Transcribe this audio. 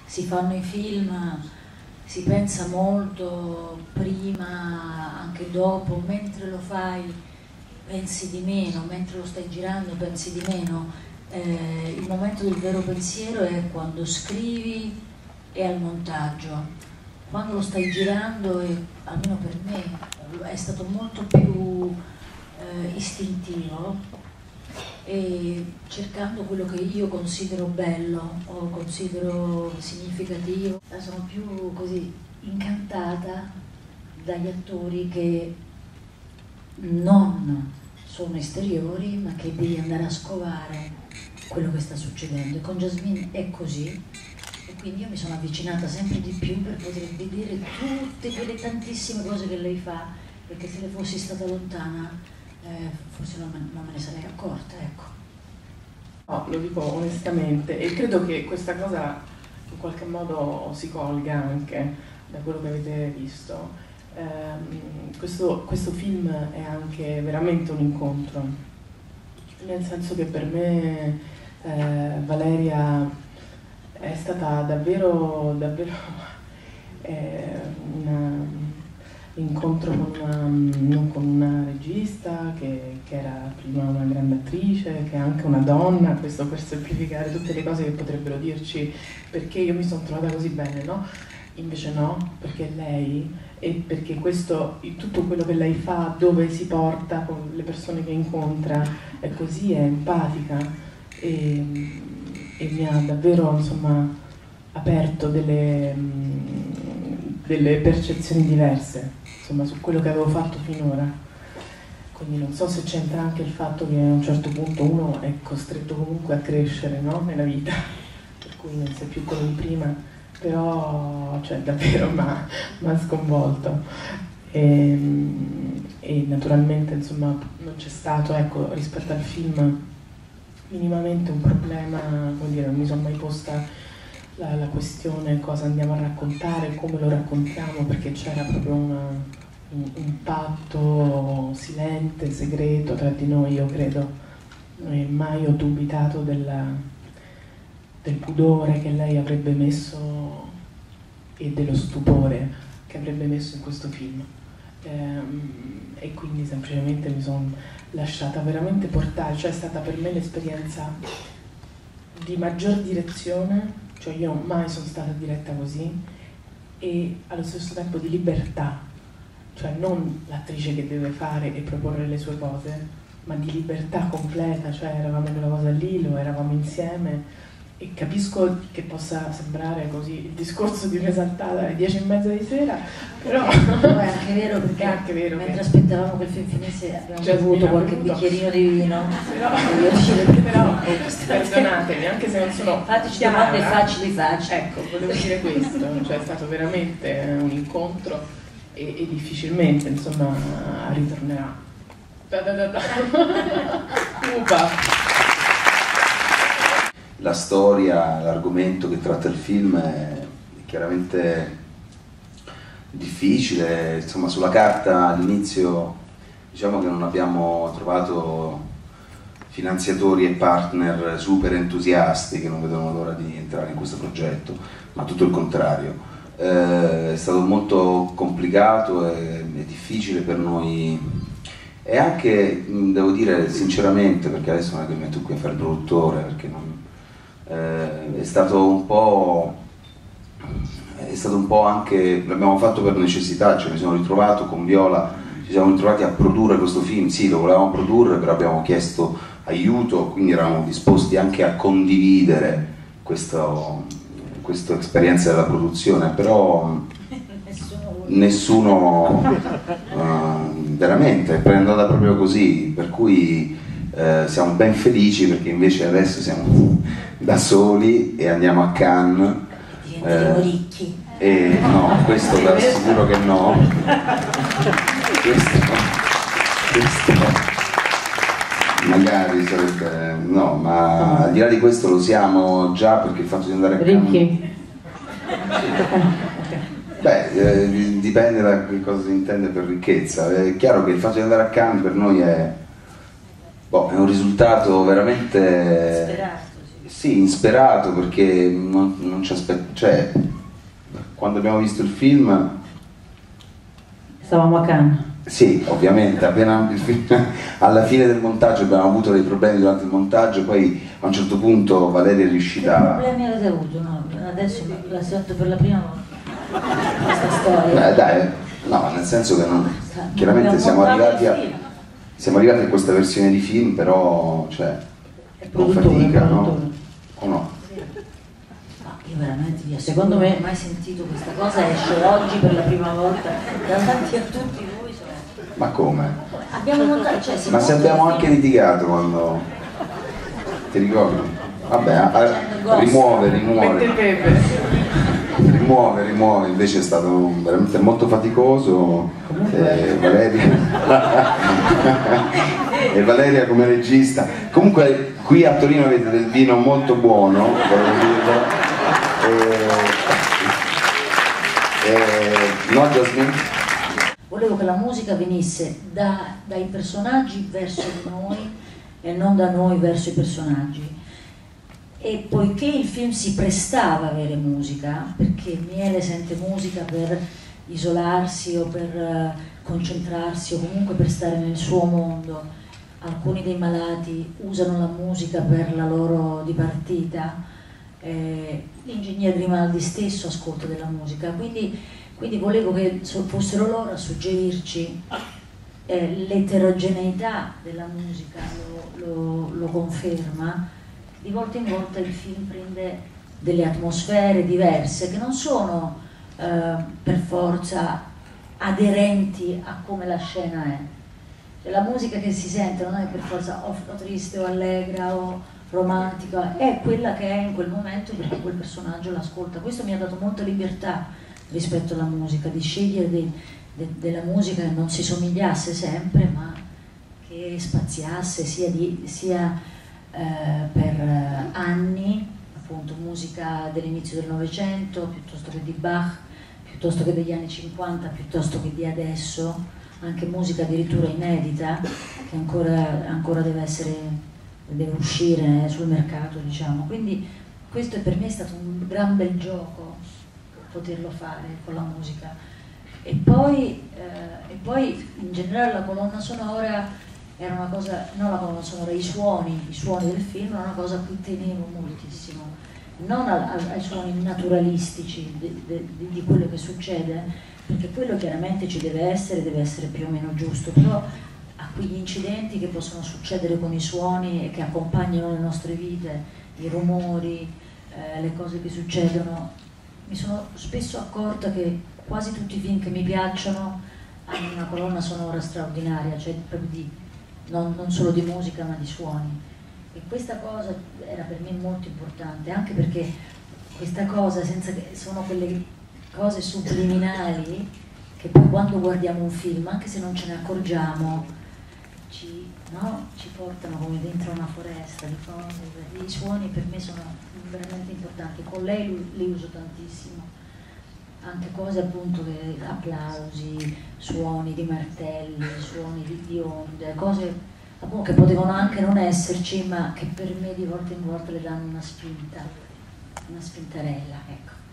si fanno i film, si pensa molto prima, anche dopo, mentre lo fai pensi di meno, mentre lo stai girando pensi di meno. Il momento del vero pensiero è quando scrivi e al montaggio. Quando lo stai girando, almeno per me, è stato molto più istintivo, e cercando quello che io considero bello o considero significativo. Sono più così incantata dagli attori che non sono esteriori, ma che devi andare a scovare quello che sta succedendo. E con Jasmine è così, e quindi io mi sono avvicinata sempre di più per poter vedere tutte quelle tantissime cose che lei fa, perché se ne fossi stata lontana forse non me ne sarei accorta, ecco. No, lo dico onestamente, e credo che questa cosa in qualche modo si colga anche da quello che avete visto. Questo film è anche veramente un incontro, nel senso che per me Valeria è stata davvero un incontro non con una regista che era prima una grande attrice, che è anche una donna, questo per semplificare tutte le cose che potrebbero dirci perché io mi sono trovata così bene, no? Invece no, perché lei, e perché tutto quello che lei fa, dove si porta con le persone che incontra, è così, è empatica, e mi ha davvero, insomma, aperto delle percezioni diverse, insomma, su quello che avevo fatto finora. Quindi non so se c'entra anche il fatto che a un certo punto uno è costretto comunque a crescere, no? Nella vita, per cui non sei più quello di prima, però cioè, davvero mi ha sconvolto. E naturalmente, insomma, non c'è stato, ecco, rispetto al film minimamente un problema, vuol dire, non mi sono mai posta la questione cosa andiamo a raccontare, come lo raccontiamo, perché c'era proprio un patto silente, segreto tra di noi, io credo. E mai ho dubitato del pudore che lei avrebbe messo e dello stupore che avrebbe messo in questo film. E quindi semplicemente mi sono lasciata veramente portare, cioè è stata per me l'esperienza di maggior direzione, cioè io mai sono stata diretta così, e allo stesso tempo di libertà, cioè non l'attrice che deve fare e proporre le sue cose, ma di libertà completa, cioè eravamo quella cosa lì, lo eravamo insieme. E capisco che possa sembrare così il discorso di un'esaltata alle 10:30 di sera, però no, è anche vero, perché è anche vero mentre che aspettavamo che il film finisse abbiamo bevuto qualche bicchierino di vino, però perdonatemi, anche se non sono fateci domande facili. Ecco, volevo dire questo, cioè è stato veramente un incontro e difficilmente, insomma, ritornerà. Upa. La storia, l'argomento che tratta il film è chiaramente difficile, insomma sulla carta all'inizio diciamo che non abbiamo trovato finanziatori e partner super entusiasti che non vedono l'ora di entrare in questo progetto, ma tutto il contrario. È stato molto complicato e difficile per noi, e anche, devo dire sinceramente, perché adesso non è che mi metto qui a fare il produttore, perché non è stato un po' anche, l'abbiamo fatto per necessità, cioè mi sono ritrovato con Viola, ci siamo ritrovati a produrre questo film, sì lo volevamo produrre, però abbiamo chiesto aiuto, quindi eravamo disposti anche a condividere questa esperienza della produzione, però nessuno veramente, è andata proprio così, per cui siamo ben felici perché invece adesso siamo da soli e andiamo a Cannes. Diventeremo ricchi. E no, questo vi assicuro che no. Questo magari sarebbe, no, ma al di là di questo lo siamo già, perché il fatto di andare a Cannes, Ricchi? beh, dipende da che cosa si intende per ricchezza. È chiaro che il fatto di andare a Cannes per noi è un risultato veramente Sì, insperato, perché non ci cioè, quando abbiamo visto il film... Stavamo a Cannes. Sì, ovviamente, appena il film, alla fine del montaggio abbiamo avuto dei problemi durante il montaggio, poi a un certo punto Valeria è riuscita... Che problemi avete avuto? No? Adesso la sento per la prima volta, questa storia. Dai, no, nel senso che chiaramente siamo arrivati a questa versione di film, però, cioè, con fatica, no? O no? Io veramente, secondo me, mai sentito questa cosa, esce oggi per la prima volta davanti a tutti voi. Ma come? Abbiamo montato, cioè, ma se abbiamo anche litigato quando... ti ricordi? Vabbè, rimuove. Rimuove, invece è stato veramente molto faticoso. E Valeria come regista. Comunque qui a Torino avete del vino molto buono, volevo dirlo. No, Jasmine? Volevo che la musica venisse dai personaggi verso di noi e non da noi verso i personaggi. E poiché il film si prestava a avere musica, perché Miele sente musica per isolarsi o per concentrarsi o comunque per stare nel suo mondo, alcuni dei malati usano la musica per la loro dipartita, l'ingegner Grimaldi stesso ascolta della musica, quindi volevo che fossero loro a suggerirci l'eterogeneità della musica, lo conferma. Di volta in volta il film prende delle atmosfere diverse che non sono per forza aderenti a come la scena è. Cioè, la musica che si sente non è per forza o triste o allegra o romantica, è quella che è in quel momento perché quel personaggio l'ascolta. Questo mi ha dato molta libertà rispetto alla musica, di scegliere della musica che non si somigliasse sempre, ma che spaziasse sia per anni, appunto musica dell'inizio del Novecento, piuttosto che di Bach, piuttosto che degli anni 50, piuttosto che di adesso, anche musica addirittura inedita, che ancora deve uscire sul mercato, diciamo. Quindi questo per me è stato un gran bel gioco poterlo fare con la musica. E poi in generale la colonna sonora era una cosa, non la colonna sonora, i suoni del film era una cosa a cui tenevo moltissimo, non ai suoni naturalistici di quello che succede, perché quello chiaramente ci deve essere più o meno giusto, però a quegli incidenti che possono succedere con i suoni e che accompagnano le nostre vite, i rumori, le cose che succedono. Mi sono spesso accorta che quasi tutti i film che mi piacciono hanno una colonna sonora straordinaria, cioè proprio non solo di musica ma di suoni. E questa cosa era per me molto importante, anche perché questa cosa, senza che sono quelle cose subliminali che poi quando guardiamo un film, anche se non ce ne accorgiamo, ci portano come dentro una foresta di cose. I suoni per me sono veramente importanti, con lei li uso tantissimo, anche cose appunto che applausi, suoni di martelli, suoni di onde, cose appunto che potevano anche non esserci, ma che per me di volta in volta le danno una spintarella, ecco.